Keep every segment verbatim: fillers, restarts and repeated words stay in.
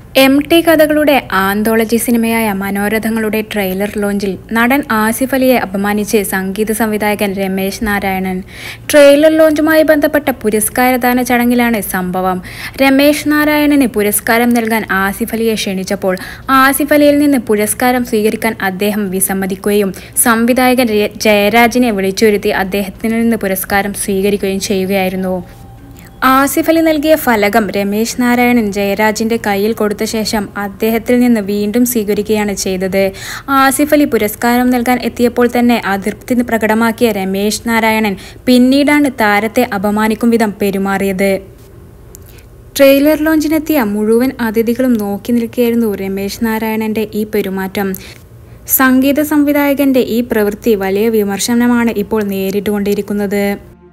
M T കഥകളുടെ anthology സിനിമയായ മനോരഥങ്ങളുടെ ട്രെയിലർ ലോഞ്ചിൽ നടൻ ആസിഫ് അലിയെ അപമാനിച്ച് സംഗീത സംവിധായകൻ രമേശ് നാരായണൻ. ട്രെയിലർ ലോഞ്ചുമായി ബന്ധപ്പെട്ട പുരസ്കാരദാന ചടങ്ങിലാണ് സംഭവം. രമേശ് നാരായണന് പുരസ്കാരം നൽകാൻ ആസിഫ് അലിയെ ക്ഷണിച്ചപ്പോൾ ആസിഫ് അലിയിൽ നിന്ന് പുരസ്കാരം സ്വീകരിക്കാൻ അദ്ദേഹം വിസമ്മതിക്കുകയും സംവിധായകൻ ജയരാജിനെ വിളിച്ചുവരുത്തി അദ്ദേഹത്തിൽ നിന്ന് പുരസ്കാരം സ്വീകരിക്കുകയും ചെയ്യുകയായിരുന്നു. ആസിഫ് അലി നൽകിയ ഫലകം രമേശ് നാരായണൻ ജയരാജിന്റെ കയ്യിൽ കൊടുത്ത ശേഷം അദ്ദേഹത്തിൽ നിന്ന് വീണ്ടും സ്വീകരിക്കുകയാണ് ചെയ്തത്. ആസിഫ് അലി പുരസ്കാരം നൽകാൻ എത്തിയപ്പോൾ തന്നെ അതൃപ്തി പ്രകടമാക്കിയ രമേശ് നാരായണൻ പിന്നീടാണ് താരത്തെ അപമാനിക്കും വിധം പെരുമാറിയത്. ട്രെയിലർ ലോഞ്ചിനെത്തിയ മുഴുവൻ അതിഥികളും നോക്കി നിൽക്കുകയായിരുന്നു രമേശ് നാരായണന്റെ ഈ പെരുമാറ്റം. സംഗീത സംവിധായകന്റെ ഈ പ്രവൃത്തി വലിയ വിമർശനമാണ് ഇപ്പോൾ നേരിട്ടുകൊണ്ടിരിക്കുന്നത്.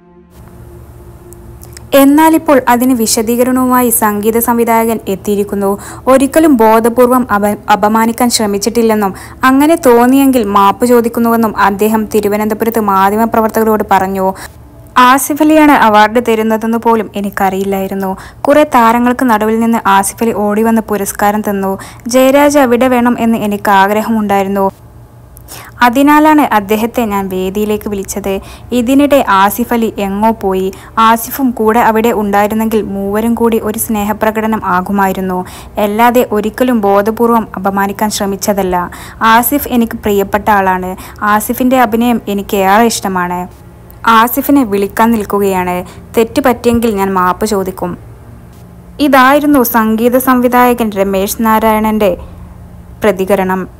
എന്നാൽ ഇപ്പോൾ അതിന് വിശദീകരണവുമായി സംഗീത സംവിധായകൻ എത്തിയിരിക്കുന്നു. ഒരിക്കലും ബോധപൂർവം അപ അപമാനിക്കാൻ ശ്രമിച്ചിട്ടില്ലെന്നും അങ്ങനെ തോന്നിയെങ്കിൽ മാപ്പ് ചോദിക്കുന്നുവെന്നും അദ്ദേഹം തിരുവനന്തപുരത്ത് മാധ്യമപ്രവർത്തകരോട് പറഞ്ഞു. ആസിഫ് അലിയാണ് അവാർഡ് തരുന്നതെന്ന് പോലും എനിക്കറിയില്ലായിരുന്നു. കുറെ താരങ്ങൾക്ക് നടുവിൽ നിന്ന് ആസിഫ് അലി ഓടിവന്ന് പുരസ്കാരം തന്നു. ജയരാജ് അവിടെ വേണം എന്ന് എനിക്ക് ആഗ്രഹമുണ്ടായിരുന്നു. അതിനാലാണ് അദ്ദേഹത്തെ ഞാൻ വേദിയിലേക്ക് വിളിച്ചത്. ഇതിനിടെ ആസിഫ് അലി എങ്ങോ പോയി. ആസിഫും കൂടെ അവിടെ ഉണ്ടായിരുന്നെങ്കിൽ മൂവരും കൂടി ഒരു സ്നേഹപ്രകടനം ആകുമായിരുന്നു. അല്ലാതെ ഒരിക്കലും ബോധപൂർവം അപമാനിക്കാൻ ശ്രമിച്ചതല്ല. ആസിഫ് എനിക്ക് പ്രിയപ്പെട്ട ആളാണ്. ആസിഫിൻ്റെ അഭിനയം എനിക്ക് ഏറെ ഇഷ്ടമാണ്. ആസിഫിനെ വിളിക്കാൻ നിൽക്കുകയാണ്. തെറ്റ് പറ്റിയെങ്കിൽ ഞാൻ മാപ്പ് ചോദിക്കും. ഇതായിരുന്നു സംഗീത സംവിധായകൻ രമേശ് നാരായണൻ്റെ പ്രതികരണം.